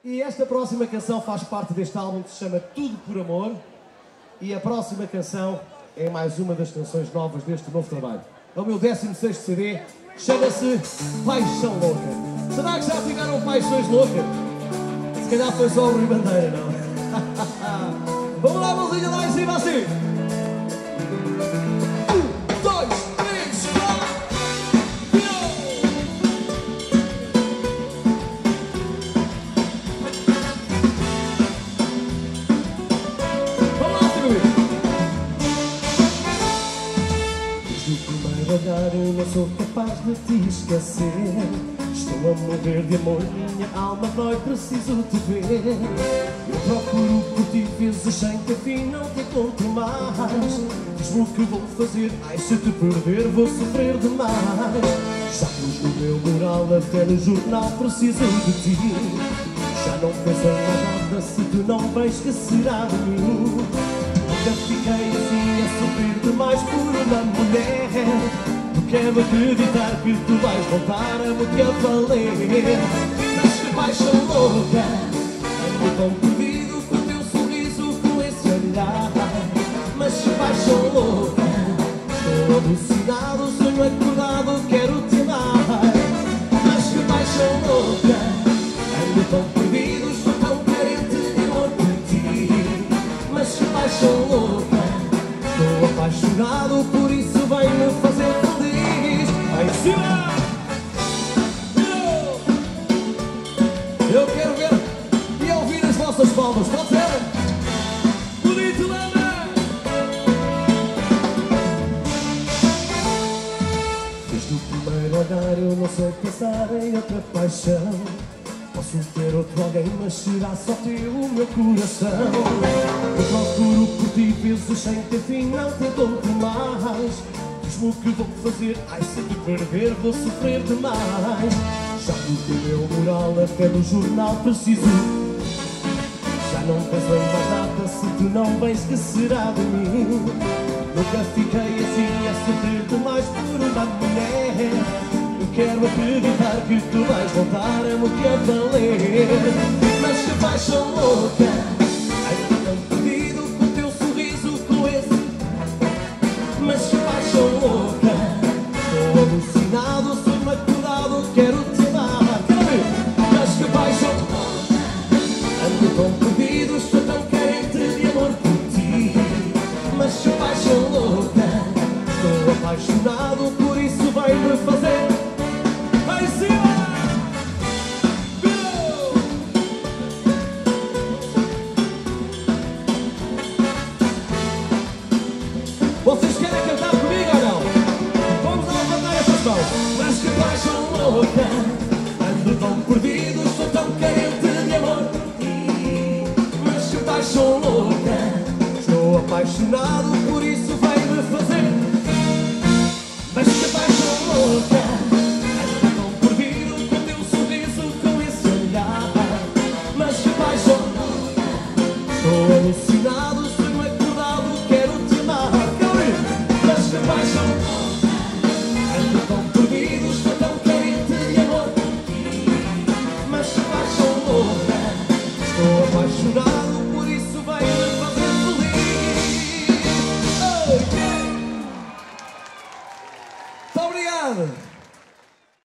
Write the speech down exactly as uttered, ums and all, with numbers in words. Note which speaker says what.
Speaker 1: E esta próxima canção faz parte deste álbum que se chama Tudo por Amor. E a próxima canção é mais uma das canções novas deste novo trabalho. É o meu décimo sexto C D, chama-se Paixão Louca. Será que já ficaram paixões loucas? Se calhar foi só o Rui Bandeira, não? Vamos lá, mãozinha lá em cima assim! Um, dois, três, quatro! Vamos lá, Silvio! Desde o primeiro olhar eu não sou capaz de te esquecer. Estou a morrer de amor, minha alma dói, preciso te ver. Eu procuro por ti vezes sem que fim não te encontro mais. Diz-me o que vou fazer, ai se te perder vou sofrer demais. Já pus no meu mural, até no jornal, preciso de ti. Já não penso em mais nada, se tu não vens que será de mim. Nunca fiquei assim a sofrer demais por uma mulher. Quero acreditar que tu vais voltar a me que a valer. Mas que paixão louca, ando tão perdido com o teu sorriso, com esse olhar. Mas que paixão louca, estou alucinado, sonho acordado, quero te amar. Mas que paixão louca, ando tão perdido, estou tão carente de amor por ti. Mas que paixão louca, estou apaixonado, por isso vem-me fazer feliz. Aí em cima! Eu quero ver e ouvir as vossas palmas, pode ser? Bonito, Lana! Desde o primeiro olhar eu não sei pensar em outra paixão. Posso ter outro alguém, mas será só teu o meu coração. Eu procuro por ti vezes sem ter fim, não te encontro mais. Diz-me o que vou fazer, ai se te perder vou sofrer demais. Já pus o meu mural, até no jornal preciso. Já não penso em mais nada, se tu não vens que será de mim. Nunca fiquei assim a sofrer demais por uma mulher. Eu quero acreditar que tu vais voltar a me que a valer. Mas que paixão louca, ai tão perdido com o teu sorriso, com esse. Mas que paixão louca, estou alucinado, sonho acordado, quero te amar. Mas que paixão louca, ando tão perdido, estou tão carente de amor por ti. Mas que paixão louca, estou apaixonado, por isso vai-me fazer. Vai em cima! Vocês querem cantar comigo ou não? Vamos lá levantar essas mãos. Mas que paixão louca, ando tão perdido.